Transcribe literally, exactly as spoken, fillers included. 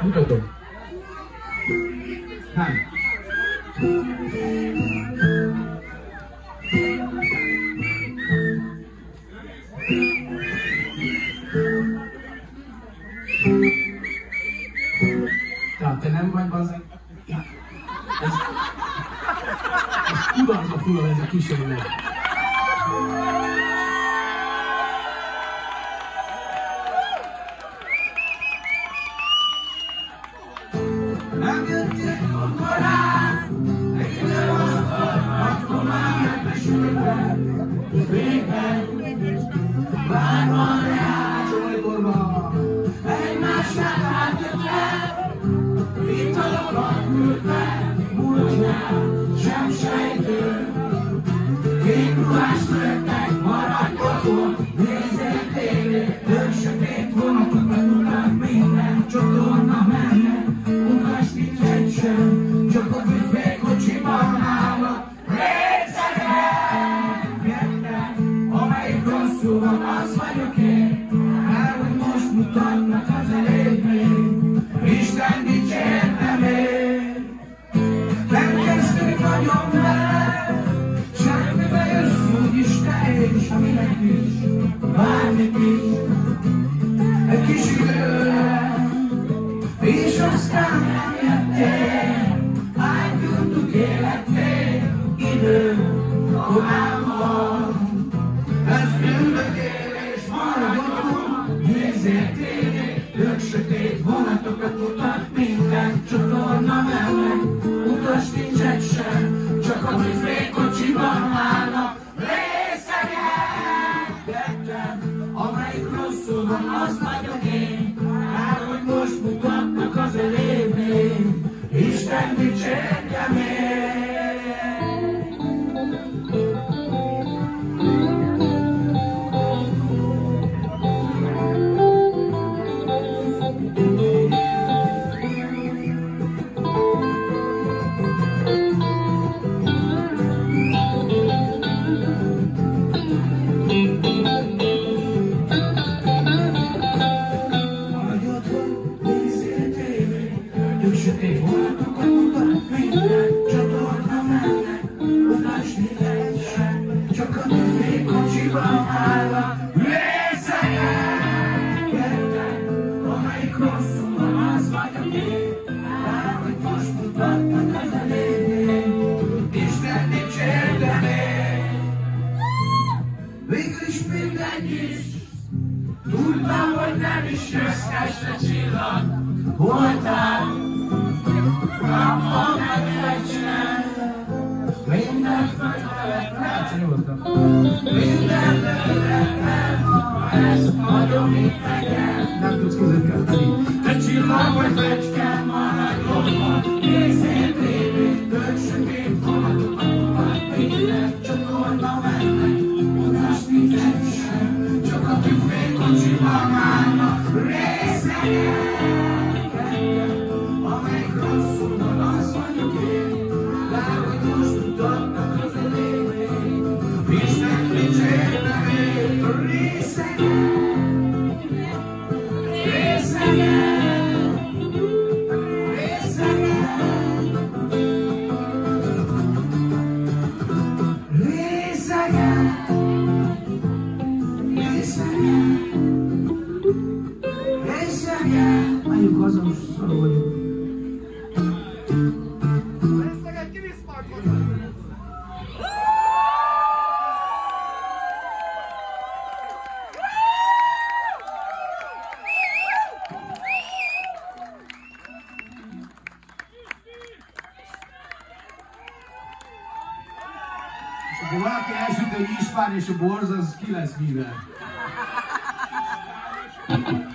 Mutatom. Nem. Tehát te nem vagy bazzeg. Ez, ez kudarca fulal ez a kísérlet. Nem jöttél korán, egy idő aztán, akkor már megbesülve, fényben, várva rá, Csajkorba, egymásnál átjötve, italokat küldve, múltnál sem sejtő. Kék ruhást lőttek, maradj otthon, nézzél tévét, tök sötét vonatokat utat, minden csatorna menne. Utas nincs egy sem, csak a büfékocsiban állnak részegen. Jöttem, amelyik rosszul van, az vagyok én, mert hogy most mutatnak az eléggmény, Isten dicsértem én. Nem kezdtük nagyon vele, semmibe jössz úgyis te és aminek is, bármit is, egy kis időre. És aztán nem jöttél, átgyújtuk élettél, idő korábban. Ez üldögélés, maradj otthon, nézzél tévét, tök sötét vonatokat mutat, minden csatorna mellett. Utas nincs egy sem, csak a büfékocsiban állnak részegen. Jöttem, amelyik rosszul van, az vagyok én, már hogy most mutatnak az eléggmény, Isten dicsérjem én. Sötét vonatokat mutat, minden csatorna mellett. Utas nincs egy sem, csak a büfékocsiban állnak részegen. Jöttem, amelyik rosszul van, az vagyok én, már hogy most mutatnak az eléggmény, Isten dicsértem én. Végül is mindegy is, tudtam, hogy nem is jössz este, Csillag, voltál. Kapom meg fecske, minden földölekben, minden lőletben, ha ezt hagyom itt neked. nem tudsz közökkelteni. Te csillag vagy fecske, maradj otthon, nézzél tévét, tök sötét vonatokat mutat, minden csatorna mellett. Utas nincs egy sem, csak a büfékocsiban állnak részegen. Amelyik rosszul van, az vagyok én, bár hogy most mutatnak az eléggmény, Isten dicsértem én. Részegen, részegen, részegen, részegen, részegen, részegen. Menjünk haza, most szarul vagyunk. És akkor valaki elsüt, hogy Kispál és a Borz, az ki lesz mivel.